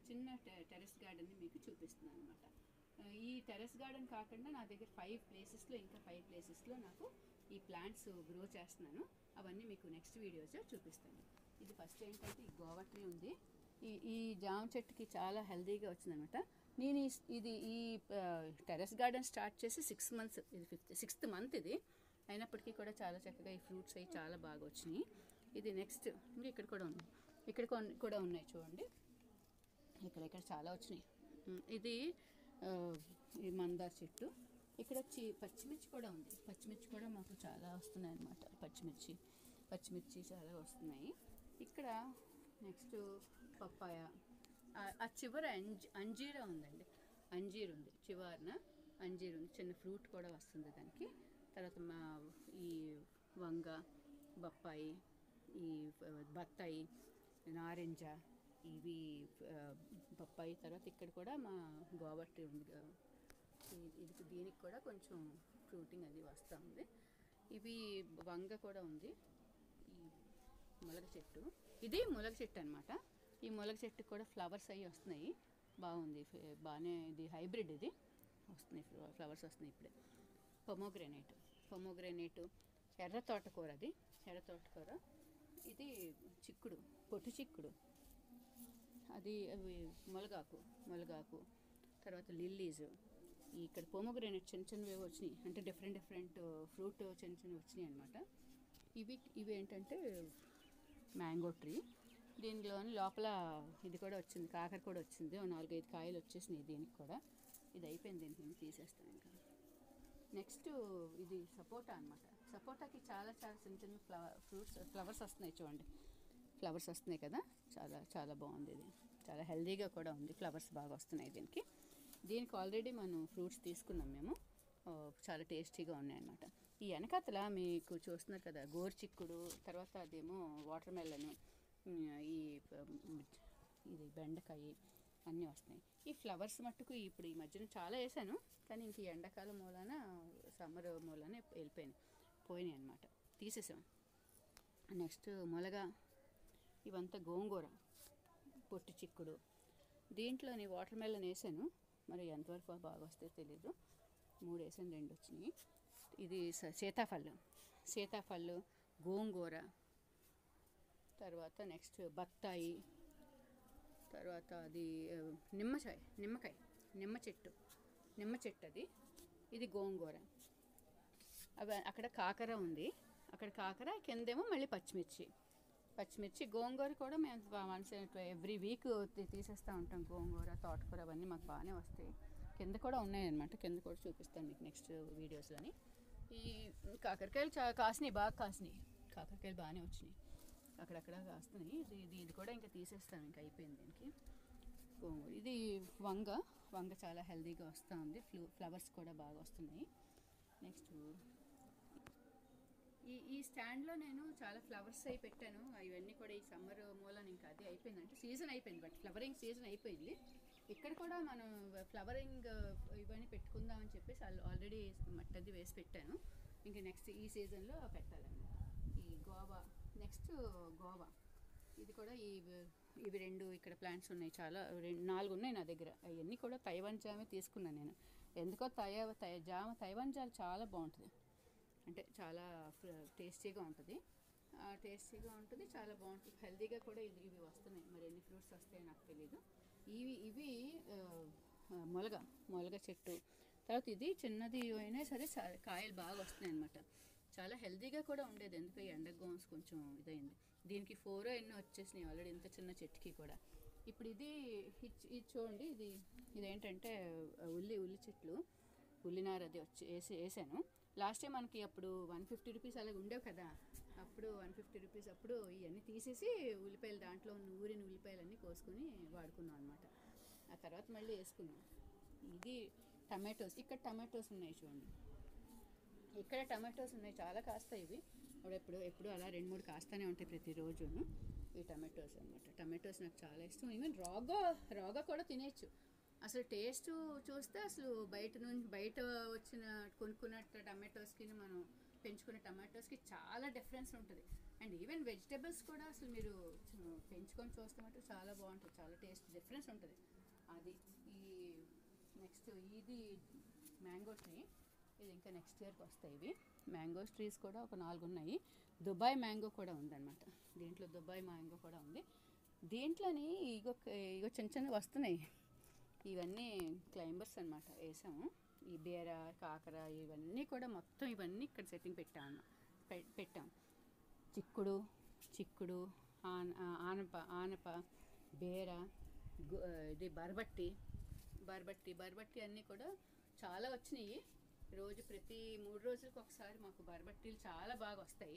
చిన్న టెరెస్ గార్డెన్ని మీకు చూపిస్తున్నాను అనమాట. ఈ టెరెస్ గార్డెన్ కాకుండా నా దగ్గర 5 ప్లేసెస్లో ఇంకా 5 ప్లేసెస్లో నాకు ఈ ప్లాంట్స్ గ్రో చేస్తున్నాను. అవన్నీ మీకు నెక్స్ట్ వీడియోస్లో చూపిస్తాను. ఇది ఫస్ట్ ఏంటంటే ఈ గోవా ట్రీ ఉంది. ఈ జామ చెట్టుకి చాలా హెల్తీగా వచ్చిందనమాట. నేను ఈ టెరెస్ గార్డెన్ స్టార్ట్ చేసి 6 months, ఇది 6th month ఇది. అయినప్పటికీ కూడా చాలా చక్కగా ఈ ఫ్రూట్స్ అవి చాలా బాగా వచ్చినాయి. ఇది నెక్స్ట్ ఇంకా ఇక్కడ కూడా ఉంది, ఇక్కడ కూడా ఉన్నాయి చూడండి, ఇక్కడ చాలా వచ్చినాయి. ఇది ఈ మందార చెట్టు. ఇక్కడ వచ్చి పచ్చిమిర్చి కూడా ఉంది. పచ్చిమిర్చి కూడా మాకు చాలా వస్తున్నాయి అన్నమాట. పచ్చిమిర్చి చాలా వస్తున్నాయి. ఇక్కడ నెక్స్ట్ పప్పాయ, ఆ చివర అంజీరా ఉందండి. అంజీర్ ఉంది, చివరన అంజీర్ ఉంది. చిన్న ఫ్రూట్ కూడా వస్తుంది దానికి. తర్వాత ఈ వంగ, బొప్పాయి, ఈ బత్తాయి, నారింజ, ఇవి బొప్పాయి. తర్వాత ఇక్కడ కూడా మా గోవా ట్రీ ఉంది. ఇది దీనికి కూడా కొంచెం ఫ్రూటింగ్ అది వస్తూ ఉంది. ఇవి వంగ కూడా ఉంది. ఈ ములగ చెట్టు, ఇది ములగ చెట్టు అనమాట. ఈ ములగ చెట్టుకు కూడా ఫ్లవర్స్ అవి వస్తున్నాయి. బాగుంది, బాగానే. ఇది హైబ్రిడ్, ఇది వస్తున్నాయి, ఫ్లవర్స్ వస్తున్నాయి ఇప్పుడే. పొమోగ్రానేట్, ఎర్ర తోటకూర, అది ఎర్ర తోటకూర. ఇది చిక్కుడు, పొట్టు చిక్కుడు, అది ములగాకు. తర్వాత లిల్లీస్. ఇక్కడ పొమోగ్రానేట్ చిన్నవి వచ్చినాయి, అంటే డిఫరెంట్ ఫ్రూట్ చిన్నవి వచ్చినాయి అనమాట. ఇవి ఏంటంటే మ్యాంగో ట్రీ. దీనిలో లోపల ఇది కూడా వచ్చింది, కాకర కూడా వచ్చింది. 4-5 కాయలు వచ్చేసినాయి దీనికి కూడా. ఇది అయిపోయింది, దీనికి తీసేస్తాను ఇంకా. నెక్స్ట్ ఇది సపోటా అనమాట. సపోటాకి చాలా చిన్న ఫ్లవర్స్ వస్తున్నాయి చూడండి. ఫ్లవర్స్ వస్తున్నాయి కదా, చాలా బాగుంది. ఇది చాలా హెల్తీగా కూడా ఉంది, ఫ్లవర్స్ బాగా వస్తున్నాయి దీనికి ఆల్రెడీ మనం ఫ్రూట్స్ తీసుకున్నాం మేము. చాలా టేస్టీగా ఉన్నాయన్నమాట. ఈ వెనకాతల మీకు చూస్తున్నారు కదా, గోరుచిక్కుడు, తర్వాత అదేమో వాటర్ మెలన్, ఇది బెండకాయ అన్నీ వస్తున్నాయి. ఈ ఫ్లవర్స్ మట్టుకు ఇప్పుడు ఈ మధ్యన చాలా వేసాను, కానీ ఇంక ఎండాకాలం మూలాన, సమ్మర్ మూలాన పోయినాయి అనమాట, తీసేసాం. నెక్స్ట్ ములగ, ఇవంతా గోంగూర, పొట్టు చిక్కుడు. దీంట్లోని వాటర్ మెలన్ వేసాను, మరి ఎంతవరకు బాగా వస్తే తెలీదు. 3 వేసాను, 2 వచ్చినాయి. ఇది సీతాఫళ్ళు, గోంగూర, తర్వాత నెక్స్ట్ బత్తాయి, తర్వాత అది నిమ్మ చెట్టు అది. ఇది గోంగూర. అవి అక్కడ కాకర ఉంది, కిందేమో మళ్ళీ పచ్చిమిర్చి. గోంగూర కూడా మేము ఎవ్రీ వీక్ తీసేస్తూ ఉంటాం. గోంగూర, తోటకూర అవన్నీ మాకు బాగానే వస్తాయి. కింద కూడా ఉన్నాయన్నమాట, కింద కూడా చూపిస్తాను మీకు నెక్స్ట్ వీడియోస్లోని. ఈ కాకరకాయలు బాగా కాసినాయి. కాకరకాయలు బాగానే వచ్చినాయి, అక్కడక్కడ కాస్తున్నాయి. ఇది కూడా ఇంకా తీసేస్తాను, ఇంకా అయిపోయింది దీనికి. గోంగూర. ఇది వంగ చాలా హెల్తీగా వస్తూ ఉంది. ఫ్లవర్స్ కూడా బాగా వస్తున్నాయి. నెక్స్ట్ ఈ స్టాండ్లో నేను చాలా ఫ్లవర్స్ అవి పెట్టాను. ఇవన్నీ కూడా ఈ సమ్మర్ మూలన ఇంకా అది అయిపోయింది, అంటే సీజన్ అయిపోయింది, బట్ ఫ్లవరింగ్ సీజన్ అయిపోయింది. ఇక్కడ కూడా మనం ఫ్లవరింగ్ ఇవన్నీ పెట్టుకుందామని చెప్పేసి ఆల్రెడీ మట్టది వేసి పెట్టాను. ఇంకా నెక్స్ట్ ఈ సీజన్లో పెట్టాలన్నమాట. ఈ నెక్స్ట్ గోవా. ఇది కూడా ఇవి 2 ఇక్కడ ప్లాంట్స్ ఉన్నాయి. చాలా 4 ఉన్నాయి నా దగ్గర. అవన్నీ కూడా తైవాన్ జామే తీసుకున్నాను నేను. ఎందుకో తైవాన్ జామ్ చాలా బాగుంటుంది, అంటే చాలా టేస్టీగా ఉంటుంది. చాలా బాగుంటుంది, హెల్తీగా కూడా. ఇవి వస్తున్నాయి, మరి ఎన్ని ఫ్రూట్స్ వస్తాయో నాకు తెలీదు. ఇవి ములగ చెట్టు. తర్వాత ఇది చిన్నది అయినా సరే కాయలు బాగా వస్తున్నాయి అన్నమాట. చాలా హెల్తీగా కూడా ఉండేది, ఎందుకు ఈ ఎండగోన్స్ కొంచెం ఇదైంది. దీనికి 4 ఎన్నో వచ్చేసినాయి ఆల్రెడీ, ఇంత చిన్న చెట్టుకి కూడా. ఇప్పుడు ఇది చూడండి, ఇది ఏంటంటే ఉల్లి చెట్లు, ఉల్లినార అది వేసాను. లాస్ట్ టైం మనకి అప్పుడు 150 రూపీస్ అలాగే ఉండేవి కదా. అప్పుడు 150 రూపీస్ అప్పుడు ఇవన్నీ తీసేసి ఉల్లిపాయలు, దాంట్లో ఉన్న ఊరిన ఉల్లిపాయలన్నీ కోసుకొని వాడుకున్నాం అనమాట. ఆ తర్వాత మళ్ళీ వేసుకున్నాం. ఇది టమాటోస్. ఇక్కడ టమాటోస్ ఉన్నాయి చూడండి, ఇక్కడ టమాటోస్ ఉన్నాయి, చాలా కాస్తాయి ఇవి. ఎప్పుడు అలా 2-3 కాస్తూనే ఉంటాయి ప్రతిరోజు. ఈ టమాటోస్ అనమాట. టమాటోస్ నాకు చాలా ఇష్టం. ఈవెన్ రాగా కూడా తినేయచ్చు. అసలు టేస్ట్ చూస్తే అసలు బయట కొనుక్కున్న టమాటోస్కి మనం పెంచుకునే టమాటోస్కి చాలా డిఫరెన్స్ ఉంటుంది. అండ్ ఈవెన్ వెజిటేబుల్స్ కూడా అసలు మీరు పెంచుకొని చూస్తామంటే చాలా బాగుంటుంది, చాలా టేస్ట్ డిఫరెన్స్ ఉంటుంది. అది ఈ నెక్స్ట్ ఇది మ్యాంగో ట్రీ, ఇది ఇంకా నెక్స్ట్ ఇయర్కి వస్తాయి. ఇవి మ్యాంగోస్ ట్రీస్ కూడా ఒక 4 ఉన్నాయి. దుబాయ్ మ్యాంగో కూడా ఉందన్నమాట. దీంట్లో దుబాయ్ మ్యాంగో కూడా ఉంది. దీంట్లోని ఇగో ఇగో చిన్న చిన్నవి వస్తున్నాయి. ఇవన్నీ క్లైంబర్స్ అనమాట వేసాము. ఈ బీర, కాకర ఇవన్నీ కూడా మొత్తం ఇవన్నీ ఇక్కడ సెట్టింగ్ పెట్టాం. చిక్కుడు, ఆనప, బీర, ఇది బర్బట్టి అన్నీ కూడా చాలా వచ్చినాయి. రోజు ప్రతి 3 రోజులకు ఒకసారి మాకు బర్బట్టీలు చాలా బాగా వస్తాయి.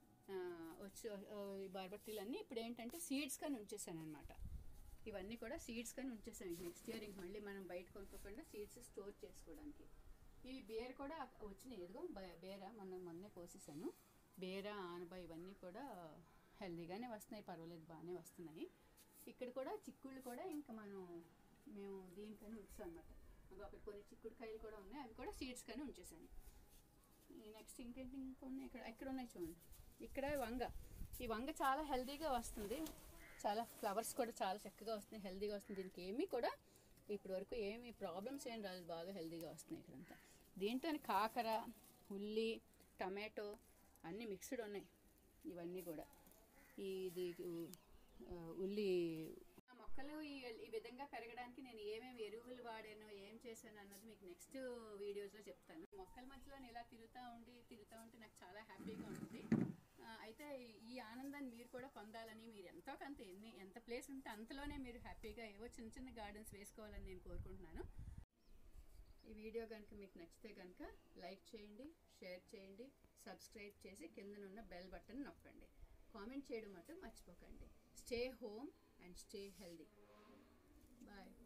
ఈ బర్బట్టీలు అన్నీ ఇప్పుడు ఏంటంటే సీడ్స్ కానీ ఉంచేసాను అనమాట. ఇవన్నీ కూడా సీడ్స్ కానీ ఉంచేసాను. నెక్స్ట్ ఇయర్ ఇంక మళ్ళీ మనం బయట కొనుక్కోకుండా సీడ్స్ స్టోర్ చేసుకోవడానికి. ఇవి బీర కూడా వచ్చినాయి. ఎదుగో బీర మొన్నే కోసేసాను. బీర, ఆనప ఇవన్నీ కూడా హెల్దీగానే వస్తున్నాయి, పర్వాలేదు, బాగానే వస్తున్నాయి. ఇక్కడ కూడా చిక్కుళ్ళు కూడా ఇంకా మేము దీనికని ఉంచాం అనమాట. అక్కడ కొన్ని చిక్కుడుకాయలు కూడా ఉన్నాయి, అవి కూడా సీడ్స్ కానీ ఉంచేసాను. నెక్స్ట్ ఇంకేంటి ఇంకా ఉన్నాయి, ఇక్కడ ఉన్నాయి చూడండి. ఇక్కడ ఈ వంగ చాలా హెల్దీగా వస్తుంది, చాలా ఫ్లవర్స్ కూడా చాలా చక్కగా వస్తున్నాయి, హెల్దీగా వస్తుంది. దీనికి ఏమీ కూడా ఇప్పటి వరకు ఏమీ ప్రాబ్లమ్స్ ఏం రాలేదు, బాగా హెల్దీగా వస్తున్నాయి ఇక్కడంతా. దీంతో కాకర, ఉల్లి, టమాటో అన్నీ మిక్స్డ్ ఉన్నాయి. ఇవన్నీ కూడా ఇది ఉల్లి మొక్కలు ఈ విధంగా పెరగడానికి నేను ఏమేమి ఎరువులు వాడానో, ఏం చేశాను అన్నది మీకు నెక్స్ట్ వీడియోస్లో చెప్తాను. మొక్కల మధ్యలో ఇలా తిరుగుతూ ఉంటే నాకు చాలా హ్యాపీగా ఉంటుంది. అయితే ఈ ఆనందాన్ని మీరు కూడా పొందాలని, మీరు ఎంతో కొంత ఎంత ప్లేస్ ఉంటే అంతలోనే మీరు హ్యాపీగా ఏవో చిన్న చిన్న గార్డెన్స్ వేసుకోవాలని నేను కోరుకుంటున్నాను. ఈ వీడియో కనుక మీకు నచ్చితే కనుక లైక్ చేయండి, షేర్ చేయండి, సబ్స్క్రైబ్ చేసి కిందనున్న బెల్ బటన్ నొక్కండి. కామెంట్ చేయడం మాత్రం మర్చిపోకండి. Stay home and stay healthy. Bye.